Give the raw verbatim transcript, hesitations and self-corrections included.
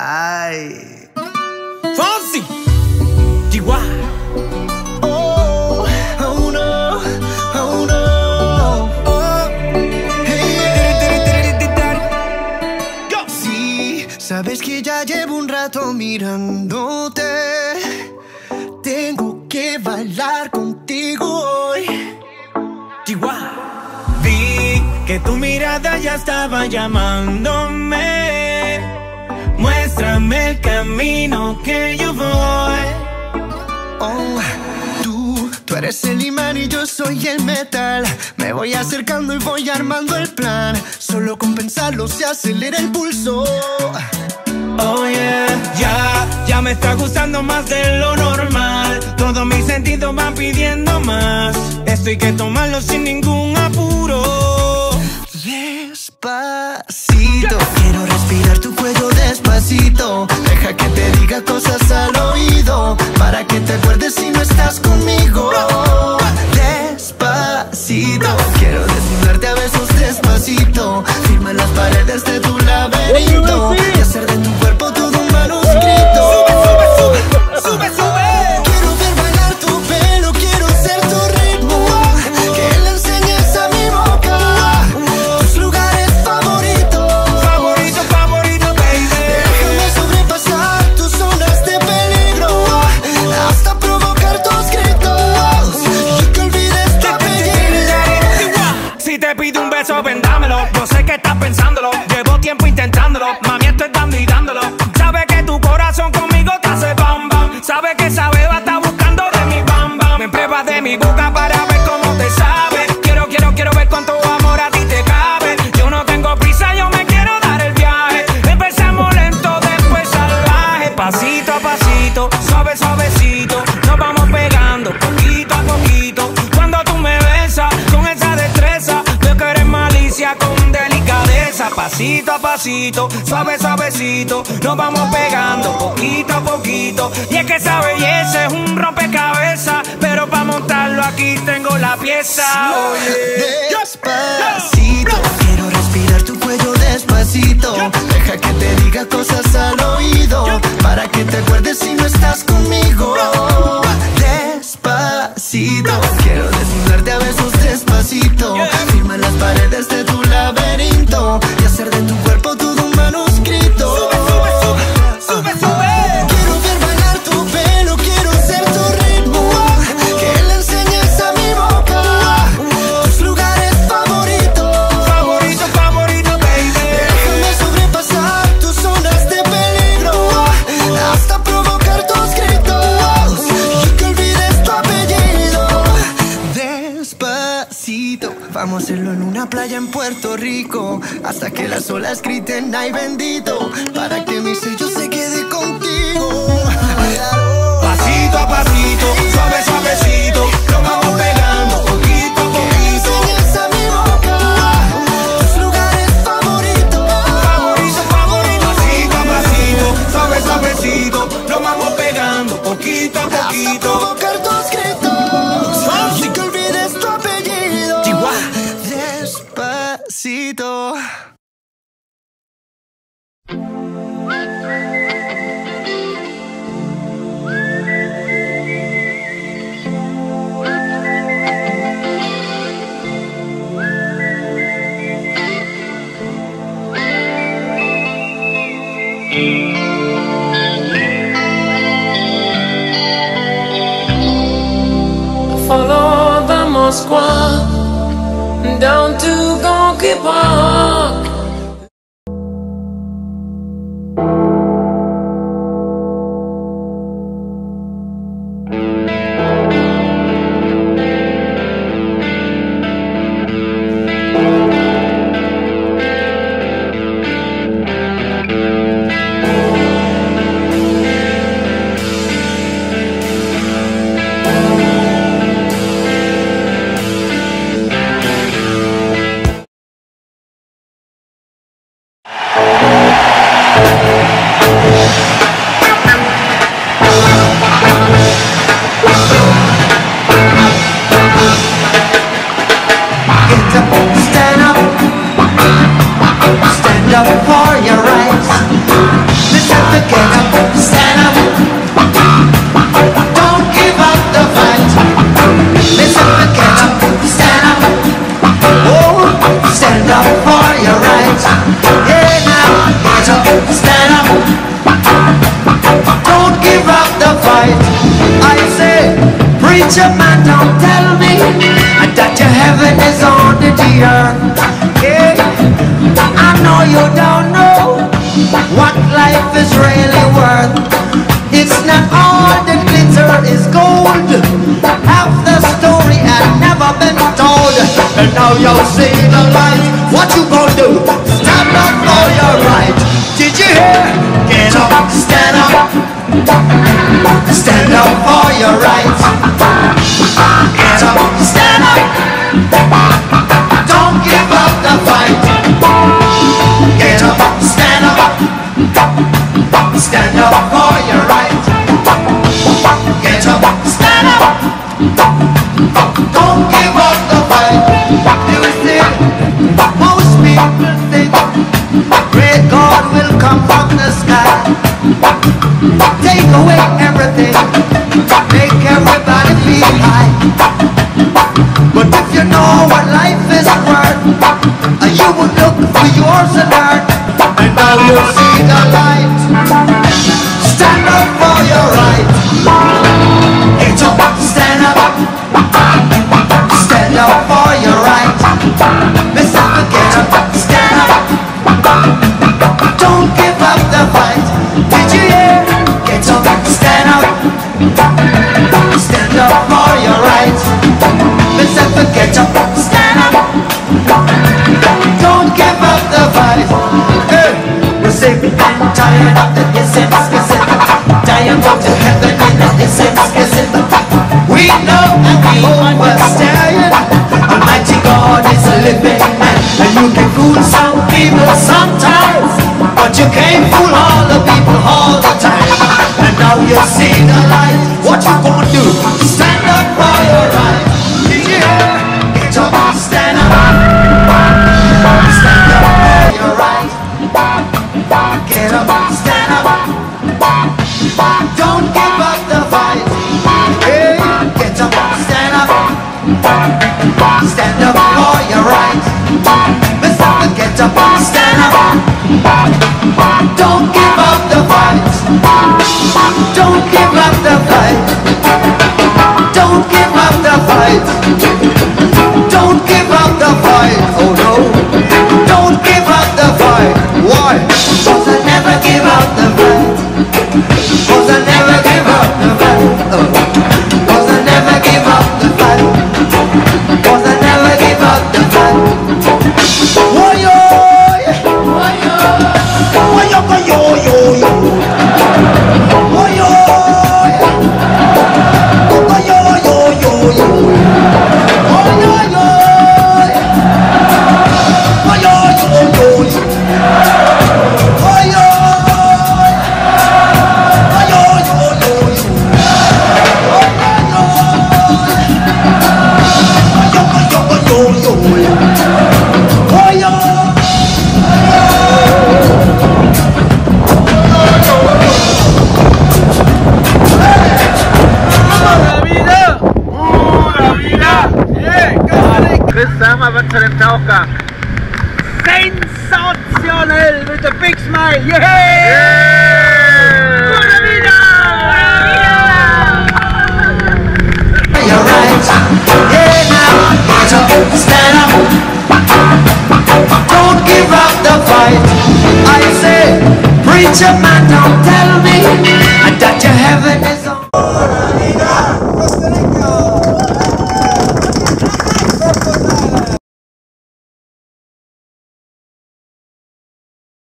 Ay. Fonsi. Chihuahua. Oh, oh no, oh no. Oh. Hey. Go. Sí, sabes que ya llevo un rato mirándote. Tengo que bailar contigo hoy. Chihuahua. Vi que tu mirada ya estaba llamándome. Muéstrame el camino que yo voy. Oh, tú, tú eres el imán y yo soy el metal. Me voy acercando y voy armando el plan. Solo con pensarlo se acelera el pulso. Oh yeah, ya, ya me está gustando más de lo normal. Todos mis sentidos van pidiendo más. Esto hay que tomarlo sin ningún apuro. Despacito, quiero respirar tu cuello despacito. Deja que te diga cosas al oído, para que te acuerdes si no estás conmigo. Despacito, quiero desnudarte a besos despacito. Firma en las paredes de tu laberinto y hacer de tu cuerpo todo un manuscrito. Sube, sube, sube, sube, sube. Quiero ver bailar tu pelo, quiero ser tu ritmo. Que le enseñes a mi boca tus lugares favoritos. Favorito, favorito, baby. Déjame sobrepasar tus zonas de peligro, hasta provocar tus gritos y que olvides tu apellido. Si te pido un beso, vendámelo. Yo sé que estás pensándolo, llevo tiempo intentándolo. Mami, estoy dando y dándolo. Sabe que tu corazón conmigo te hace bam bam. Sabe que esa beba está buscando de mi bam bam. Me pruebas de mi boca para ver cómo te sabe. Quiero, quiero, quiero ver cuánto amor a ti te cabe. Yo no tengo prisa, yo me quiero dar el viaje. Empezamos lento, después salvaje. Pasito a pasito, suave, suavecito. Nos vamos pegando poquito a poquito. Cuando tú me besas con esa destreza, veo que eres malicia con delicadeza. Pasito a pasito, suave, suavecito. Nos vamos pegando poquito a poquito. Y es que esa belleza es un rompecabezas, pero para montarlo aquí tengo la pieza. Oye. Despacito, quiero respirar tu cuello despacito. Deja que te diga cosas al oído, para que te acuerdes si no estás conmigo. Despacito, quiero desnudarte a besos despacito. Firma en las paredes de tu laberinto y hacer de tu cuerpo todo un manuscrito. Sube, sube, sube, sube, sube. Quiero ver bailar tu pelo, quiero ser tu ritmo. Que le enseñes a mi boca tus lugares favoritos. Favorito, favorito, baby. Déjame sobrepasar tus zonas de peligro, hasta provocar tus gritos y que olvides tu apellido. Despacito, vamos a hacerlo en una playa en Puerto Rico, hasta que las olas griten ay bendito, para que mi sello se quede contigo. Pasito a pasito, suave, suavecito. Lo vamos pegando poquito a poquito. Enseñas a mi boca tus lugares favoritos. Favorito, favorito. Pasito a pasito, suave, suavecito. Lo vamos pegando poquito a Hasta poquito. provocar tus gritos y que olvides tu apellido. Chihuahua. Despacito. Follow the Moskwa down to Gonky Park. Stand up for your rights. Listen to get up, stand up. Don't give up the fight. Listen to get up, stand up. Oh, stand up for your rights. Yeah, now get up, stand up. Don't give up the fight. I say, preacher man, don't tell me that your heaven is under the earth. Yeah, I know you don't know what life is really worth. It's not all the glitter is gold. Half the story had never been told. And now you'll see the light. What you gonna do? Stand up for your right. Did you hear? Get up, stand up. Stand up for your right. Get up, stand up. Don't give up the fight. Get up, stand up. Stand up for your right. Get up, stand up. Don't give up the fight. You see, most people think great God will come from the sky, take away everything, make everybody feel high. But if you know what life is worth, you would look for yours and earth. And now you see the light. Stand up for your right. Get up, stand up. Stand up for your right. Mister Get up, stand up. Don't give up the fight. Did you hear? Get up, stand up. Stand up for your right. Mister Get up, stand up. Don't give up the fight. Hey, we're sick and tired of the essence, essence. Dying go to heaven in the essence, essence. We know and we understand Almighty God is a living man. And you can fool some people sometimes, but you can't fool all the people all the time. And now you see the light. What you gonna do? Stand up for your right. Did you hear? Get up, stand up. Stand up for your right. Get up, stand up. Don't give up the fight. Hey, get up, stand up. Stand up for your right. Mister Get up, stand up. Don't give up the fight. Don't give up the fight. Don't give up the fight. Don't give up the fight. Oh no. Don't give up the fight. Why? Cause I never give up the fight. Cause I never give up the fight. Oh. Cause I never give up the fight. Cause I never give up the fight. Why-yo, why-yo, why-yo, why-yo, yo, yo. Why-yo, why-yo, yo, yo, yo. Why-yo, yo, why-yo, yo, yo, yo. Why-yo, why-yo, yo, yo, yo. Christian, was zu dem Tauchgang. Sensationell mit der Big Smile. Yeah! Yeah! Pura vida! You're right. Yeah, now get up, stand up. Don't give up the fight. I say, preacher man, don't tell me that your heaven is on. Pura vida, Costa Rica.